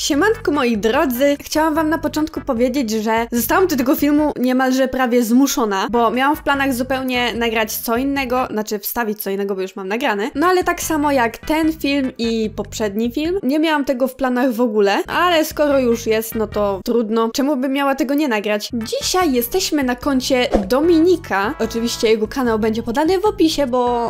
Siemanko moi drodzy, chciałam wam na początku powiedzieć, że zostałam do tego filmu niemalże prawie zmuszona, bo miałam w planach zupełnie nagrać co innego, znaczy wstawić co innego, bo już mam nagrane. No ale tak samo jak ten film i poprzedni film, nie miałam tego w planach w ogóle, ale skoro już jest, no to trudno. Czemu bym miała tego nie nagrać? Dzisiaj jesteśmy na koncie Dominika, oczywiście jego kanał będzie podany w opisie,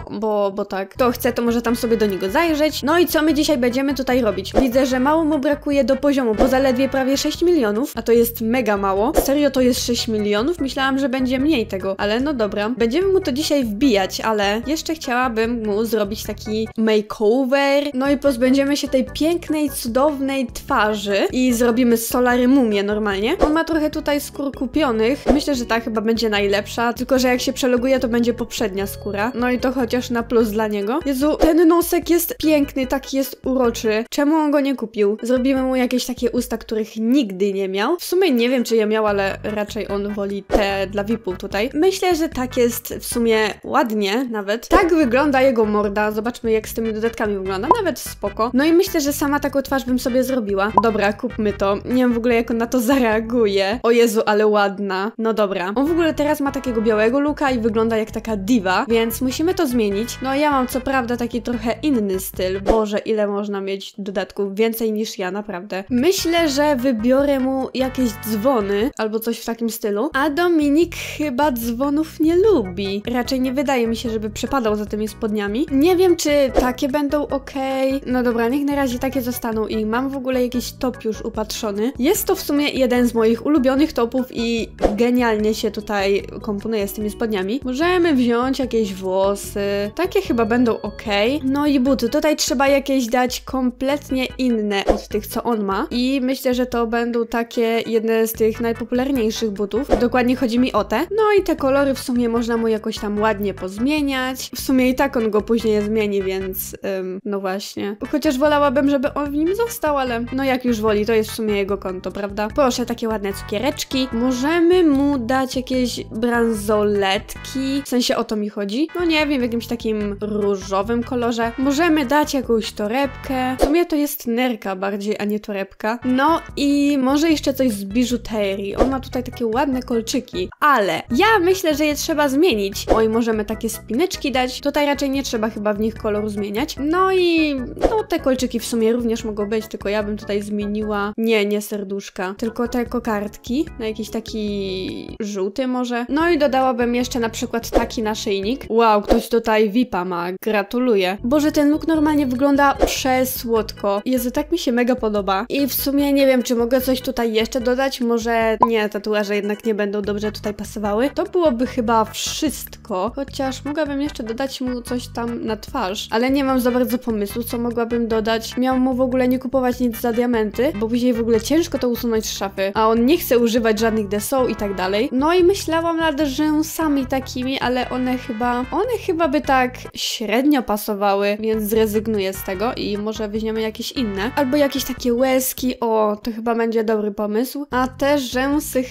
bo tak, kto chce, to może tam sobie do niego zajrzeć. No i co my dzisiaj będziemy tutaj robić? Widzę, że mało mu brakuje do poziomu, bo zaledwie prawie 6 milionów, a to jest mega mało. Serio to jest 6 milionów? Myślałam, że będzie mniej tego, ale no dobra. Będziemy mu to dzisiaj wbijać, ale jeszcze chciałabym mu zrobić taki makeover, no i pozbędziemy się tej pięknej, cudownej twarzy i zrobimy Solary Mumię normalnie. On ma trochę tutaj skór kupionych, myślę, że ta chyba będzie najlepsza, tylko że jak się przeloguje, to będzie poprzednia skóra, no i to chociaż na plus dla niego. Jezu, ten nosek jest piękny, taki jest uroczy. Czemu on go nie kupił? Zrobimy mu jakieś takie usta, których nigdy nie miał. W sumie nie wiem, czy je miał, ale raczej on woli te dla VIP-ów tutaj. Myślę, że tak jest w sumie ładnie nawet. Tak wygląda jego morda. Zobaczmy, jak z tymi dodatkami wygląda. Nawet spoko. No i myślę, że sama taką twarz bym sobie zrobiła. Dobra, kupmy to. Nie wiem w ogóle, jak on na to zareaguje. O Jezu, ale ładna. No dobra. On w ogóle teraz ma takiego białego looka i wygląda jak taka diva, więc musimy to zmienić. No ja mam co prawda taki trochę inny styl. Boże, ile można mieć dodatków? Więcej niż ja, naprawdę. Myślę, że wybiorę mu jakieś dzwony albo coś w takim stylu, a Dominik chyba dzwonów nie lubi. Raczej nie wydaje mi się, żeby przepadał za tymi spodniami. Nie wiem, czy takie będą ok. No dobra, niech na razie takie zostaną i mam w ogóle jakiś top już upatrzony. Jest to w sumie jeden z moich ulubionych topów i genialnie się tutaj komponuje z tymi spodniami. Możemy wziąć jakieś włosy. Takie chyba będą ok. No i buty. Tutaj trzeba jakieś dać kompletnie inne od tych, co on ma. I myślę, że to będą takie jedne z tych najpopularniejszych butów. Dokładnie chodzi mi o te. No i te kolory w sumie można mu jakoś tam ładnie pozmieniać. W sumie i tak on go później zmieni, więc no właśnie. Chociaż wolałabym, żeby on w nim został, ale no jak już woli, to jest w sumie jego konto, prawda? Proszę, takie ładne cukiereczki. Możemy mu dać jakieś bransoletki. W sensie o to mi chodzi. No nie wiem, w jakimś takim różowym kolorze. Możemy dać jakąś torebkę. W sumie to jest nerka bardziej, a nie torebka. No i może jeszcze coś z biżuterii. On ma tutaj takie ładne kolczyki, ale ja myślę, że je trzeba zmienić. Oj, możemy takie spineczki dać. Tutaj raczej nie trzeba chyba w nich koloru zmieniać. No i no te kolczyki w sumie również mogą być, tylko ja bym tutaj zmieniła nie serduszka, tylko te kokardki na jakiś taki żółty może. No i dodałabym jeszcze na przykład taki naszyjnik. Wow, ktoś tutaj VIP-a ma. Gratuluję. Boże, ten look normalnie wygląda przesłodko. Jezu, tak mi się mega podoba. I w sumie nie wiem, czy mogę coś tutaj jeszcze dodać. Może nie, tatuaże jednak nie będą dobrze tutaj pasowały. To byłoby chyba wszystko. Chociaż mogłabym jeszcze dodać mu coś tam na twarz. Ale nie mam za bardzo pomysłu, co mogłabym dodać. Miałam mu w ogóle nie kupować nic za diamenty, bo później w ogóle ciężko to usunąć z szafy. A on nie chce używać żadnych deseau i tak dalej. No i myślałam nad rzęsami takimi, ale one chyba by tak średnio pasowały, więc zrezygnuję z tego i może weźmiemy jakieś inne. Albo jakieś takie łezki, o, to chyba będzie dobry pomysł. A te rzęsy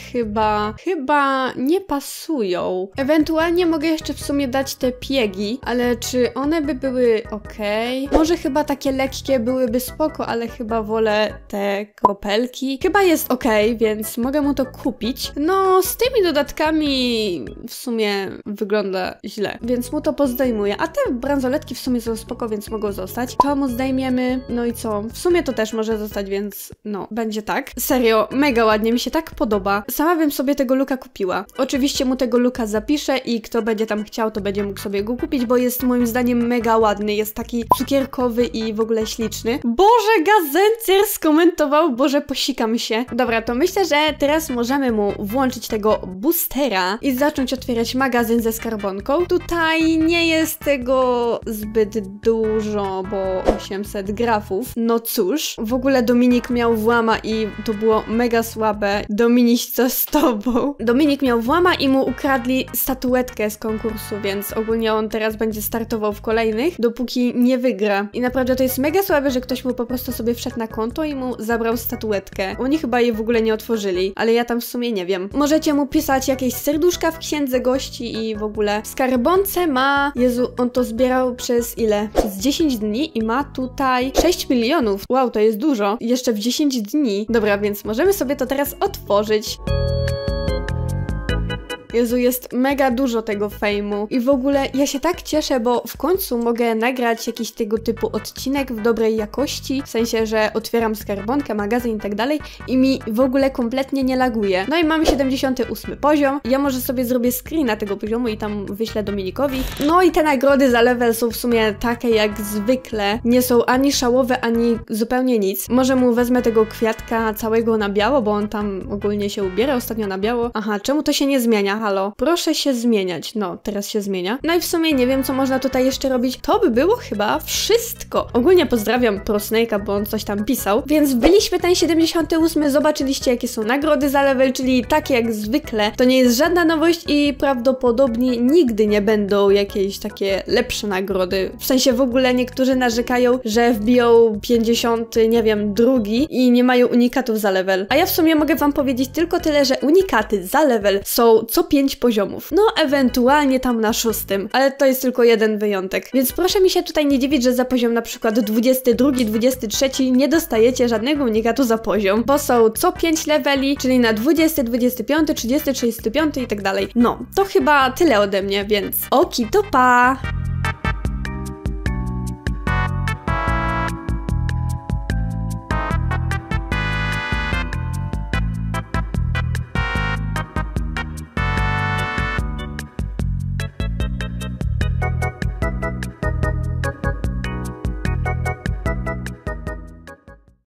chyba nie pasują. Ewentualnie mogę jeszcze w sumie dać te piegi, ale czy one by były ok? Może chyba takie lekkie byłyby spoko, ale chyba wolę te kropelki. Chyba jest ok, więc mogę mu to kupić. No, z tymi dodatkami w sumie wygląda źle, więc mu to pozdejmuję. A te bransoletki w sumie są spoko, więc mogą zostać. To mu zdejmiemy. No i co? W sumie to też może zostać, więc no, będzie tak. Serio, mega ładnie, mi się tak podoba. Sama bym sobie tego looka kupiła. Oczywiście mu tego looka zapiszę i kto będzie tam chciał, to będzie mógł sobie go kupić, bo jest moim zdaniem mega ładny. Jest taki cukierkowy i w ogóle śliczny. Boże, Gazencjer skomentował, Boże, posikam się. Dobra, to myślę, że teraz możemy mu włączyć tego boostera i zacząć otwierać magazyn ze skarbonką. Tutaj nie jest tego zbyt dużo, bo 800 grafów. No cóż, w ogóle Dominik miał włama i to było mega słabe. Dominik, co z tobą? Dominik miał włama i mu ukradli statuetkę z konkursu, więc ogólnie on teraz będzie startował w kolejnych, dopóki nie wygra. I naprawdę to jest mega słabe, że ktoś mu po prostu sobie wszedł na konto i mu zabrał statuetkę. Oni chyba jej w ogóle nie otworzyli, ale ja tam w sumie nie wiem. Możecie mu pisać jakieś serduszka w księdze gości i w ogóle. W skarbonce ma... Jezu, on to zbierał przez ile? Przez 10 dni i ma tutaj 6 milionów. Wow, to jest dużo. jutro, jeszcze w 10 dni. Dobra, więc możemy sobie to teraz otworzyć. Jezu, jest mega dużo tego fejmu i w ogóle ja się tak cieszę, bo w końcu mogę nagrać jakiś tego typu odcinek w dobrej jakości, w sensie, że otwieram skarbonkę, magazyn i tak dalej i mi w ogóle kompletnie nie laguje. No i mamy 78 poziom, ja może sobie zrobię screena tego poziomu i tam wyślę Dominikowi. No i te nagrody za level są w sumie takie jak zwykle, nie są ani szałowe, ani zupełnie nic. Może mu wezmę tego kwiatka całego na biało, bo on tam ogólnie się ubiera ostatnio na biało. Aha, czemu to się nie zmienia? Halo, proszę się zmieniać. No, teraz się zmienia. No i w sumie nie wiem, co można tutaj jeszcze robić. To by było chyba wszystko. Ogólnie pozdrawiam Pro Snake'a, bo on coś tam pisał. Więc byliśmy ten 78, zobaczyliście, jakie są nagrody za level, czyli takie jak zwykle. To nie jest żadna nowość i prawdopodobnie nigdy nie będą jakieś takie lepsze nagrody. W sensie w ogóle niektórzy narzekają, że wbiją 50, nie wiem, drugi i nie mają unikatów za level. A ja w sumie mogę wam powiedzieć tylko tyle, że unikaty za level są co 5 poziomów. No, ewentualnie tam na 6, ale to jest tylko jeden wyjątek. Więc proszę mi się tutaj nie dziwić, że za poziom na przykład 22, 23 nie dostajecie żadnego unikatu za poziom, bo są co 5 leveli, czyli na 20, 25, 30, 35 i tak dalej. No, to chyba tyle ode mnie, więc oki to pa!